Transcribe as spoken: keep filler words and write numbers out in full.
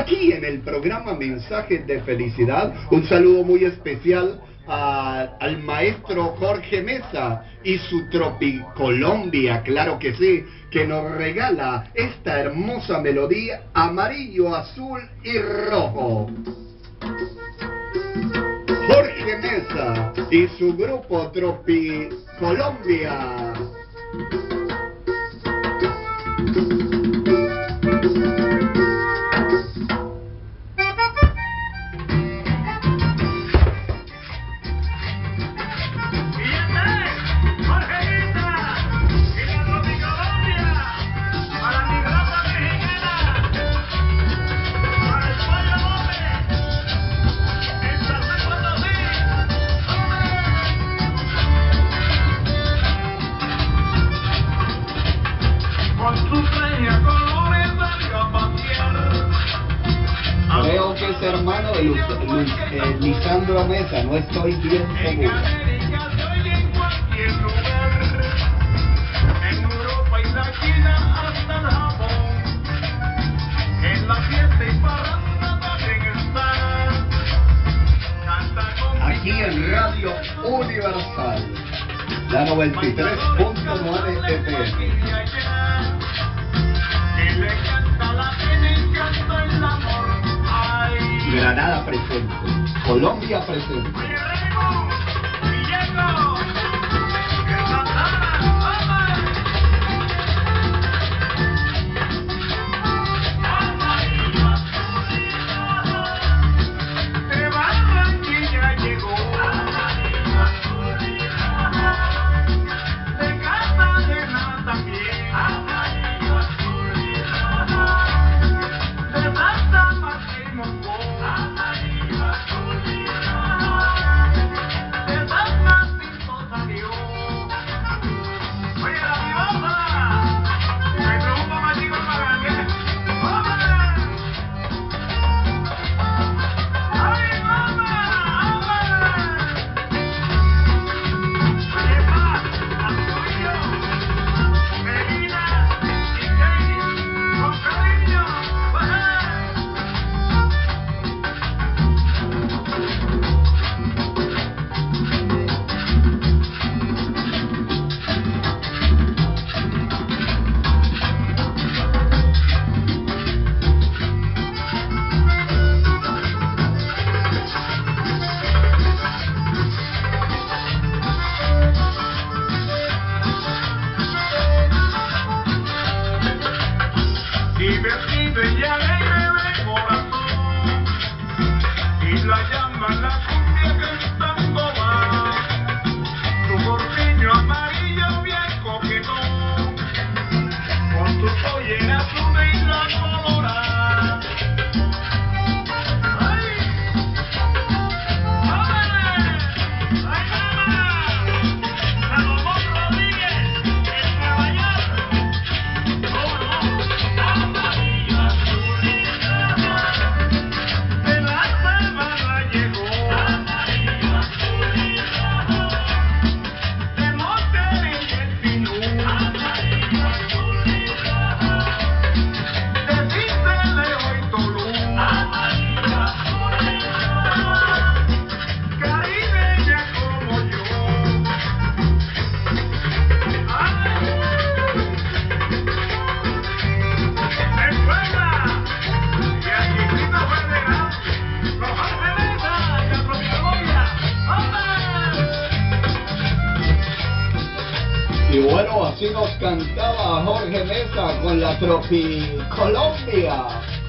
aquí en el programa Mensajes de Felicidad. Un saludo muy especial a, al maestro Jorge Mesa y su Tropicolombia, claro que sí, que nos regala esta hermosa melodía amarillo, azul y rojo. Jorge Mesa y su grupo Tropicolombia. Creo que es hermano de Luz, Luz, eh, Lisandro Mesa, no estoy bien seguro. Aquí en Radio Universal, la noventa y tres punto nueve F M. Granada presente, Colombia presente. Divertido y alegre de corazón, y la llama la cumbia cantando va, tu corpiño amarillo bien coquetón, con tu pollera azul y la colorada. ¡Ay! ¡Ándale! ¡Ay, mamá! ¡Salomón Rodríguez, en Nueva York! ¡Cómo no! Y bueno, así nos cantaba Jorge Mesa con la Tropicolombia.